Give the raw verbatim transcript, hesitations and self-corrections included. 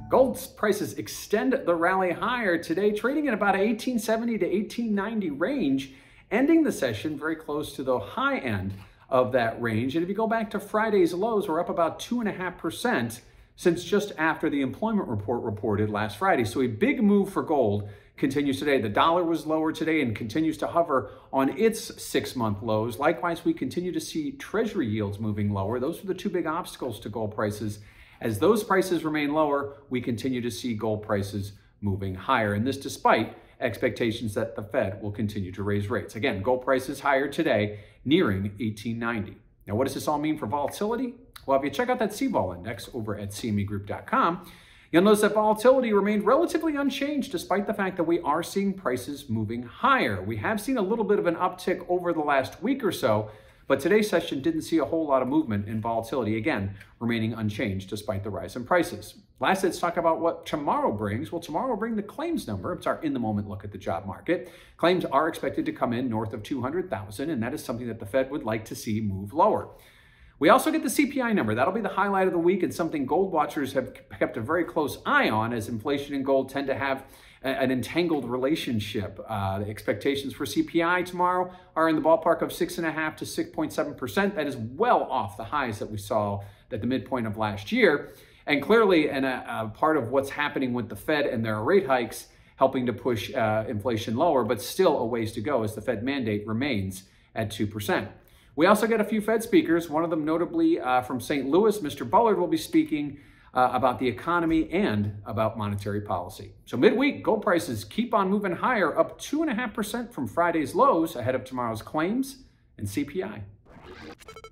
Gold prices extend the rally higher today, trading at about eighteen seventy to eighteen ninety range, ending the session very close to the high end of that range. And if you go back to Friday's lows, we're up about two point five percent since just after the employment report reported last Friday. So a big move for gold continues today. The dollar was lower today and continues to hover on its six-month lows. Likewise, we continue to see treasury yields moving lower. Those are the two big obstacles to gold prices. As those prices remain lower, we continue to see gold prices moving higher. And this despite expectations that the Fed will continue to raise rates. Again, gold prices higher today, nearing eighteen ninety. Now, what does this all mean for volatility? Well, if you check out that C vol index over at c m e group dot com, you'll notice that volatility remained relatively unchanged despite the fact that we are seeing prices moving higher. We have seen a little bit of an uptick over the last week or so, but today's session didn't see a whole lot of movement in volatility, again, remaining unchanged despite the rise in prices. Last, let's talk about what tomorrow brings. Well, tomorrow will bring the claims number. It's our in-the-moment look at the job market. Claims are expected to come in north of two hundred thousand, and that is something that the Fed would like to see move lower. We also get the C P I number. That'll be the highlight of the week and something gold watchers have kept a very close eye on, as inflation and gold tend to have an entangled relationship. Uh, the expectations for C P I tomorrow are in the ballpark of six point five to six point seven percent. That is well off the highs that we saw at the midpoint of last year. And clearly, and a, a part of what's happening with the Fed and their rate hikes helping to push uh, inflation lower, but still a ways to go as the Fed mandate remains at two percent. We also get a few Fed speakers, one of them notably uh, from Saint Louis. Mister Bullard will be speaking uh, about the economy and about monetary policy. So midweek, gold prices keep on moving higher, up two point five percent from Friday's lows ahead of tomorrow's claims and C P I.